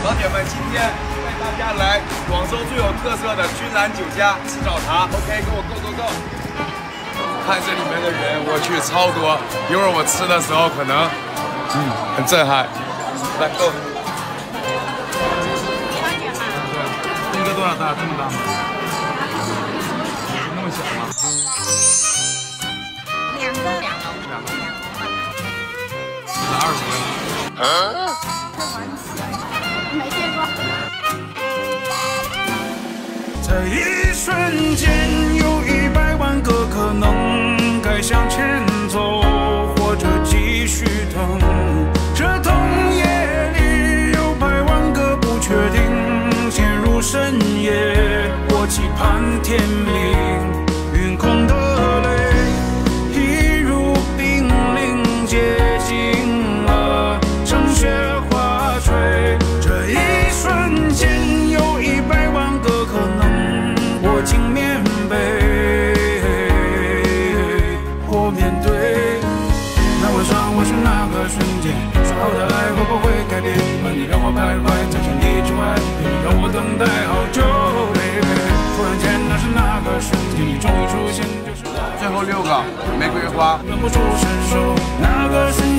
老铁们，今天带大家来广州最有特色的君兰酒家吃早茶。OK， 跟我 go。看这里面的人，我去超多，一会儿我吃的时候可能，很震撼。来 go。这个多少大？这么大吗？那么小吗？ 两个。 20个。 没见过。 这一瞬间，有100万个可能，该向前走，或者继续等。这冬夜里，有100万个不确定，陷入深夜，我期盼天明，云空的泪，一如冰凌接近了，成雪花坠。这一瞬间，有100万个可能，握紧棉被，或面对。那我想，或许那个瞬间，说好的爱会不会改变？而你让我徘徊在千里之外，你让我等待好久，baby。突然间，那是那个瞬间，你终于出现，就是最后6个玫瑰花。 忍不住伸手，那个瞬间。